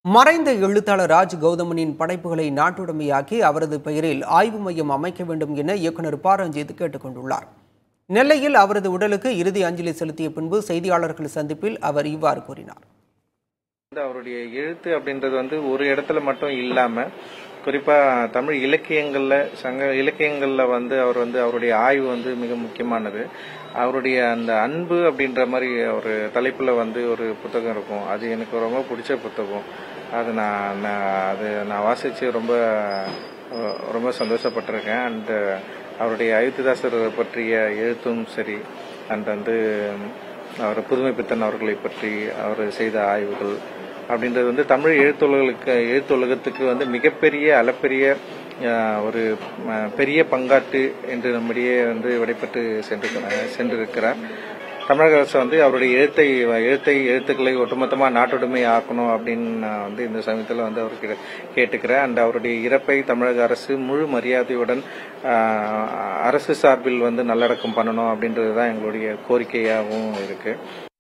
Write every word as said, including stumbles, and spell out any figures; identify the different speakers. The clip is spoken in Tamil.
Speaker 1: மறைந்த எழுத்தாளர் ராஜ் கௌதமனின் படைப்புகளை நாட்டுடைமையாக்கி அவரது பெயரில் ஆய்வு மையம் அமைக்க வேண்டும் என இயக்குநர் ப ரஞ்சித் கேட்டுக் கொண்டுள்ளார். நெல்லையில் அவரது உடலுக்கு இறுதி அஞ்சலி செலுத்திய பின்பு செய்தியாளர்கள் சந்திப்பில் அவர் இவ்வாறு கூறினார்.
Speaker 2: அவருடைய எழுத்து அப்படின்றது வந்து ஒரு இடத்துல மட்டும் இல்லாம குறிப்பா தமிழ் இலக்கியங்கள்ல சங்க இலக்கியங்கள்ல வந்து அவர் வந்து அவருடைய ஆய்வு வந்து மிக முக்கியமானது. அவருடைய அந்த அன்பு அப்படின்ற மாதிரி ஒரு தலைப்புல வந்து ஒரு புத்தகம் இருக்கும். அது எனக்கு ரொம்ப பிடிச்ச புத்தகம். அது நான் அது நான் வாசிச்சு ரொம்ப ரொம்ப சந்தோஷப்பட்டிருக்கேன். அண்ட் அவருடைய அயோத்திதாசர் பற்றிய எழுத்தும் சரி, அண்ட் வந்து அவர் புதுமை பித்தன் அவர்களை பற்றி அவர் செய்த ஆய்வுகள் அப்படின்றது வந்து தமிழ் எழுத்துலகளுக்கு எழுத்துலகத்துக்கு வந்து மிகப்பெரிய அளப்பெரிய ஒரு பெரிய பங்காற்று என்று நம்மிடையே வந்து விடைபெற்று சென்று சென்றிருக்கிறார். தமிழக அரசு வந்து அவருடைய எழுத்தை எழுத்தை எழுத்துக்களை ஒட்டுமொத்தமாக நாட்டுடைமை ஆக்கணும் அப்படின்னு நான் வந்து இந்த சமயத்தில் வந்து அவருக்கு கேட்டுக்கிறேன். அண்ட் அவருடைய இறப்பை தமிழக அரசு முழு மரியாதையுடன் அரசு சார்பில் வந்து நல்லடக்கம் பண்ணணும் அப்படின்றது தான் எங்களுடைய கோரிக்கையாகவும் இருக்கு.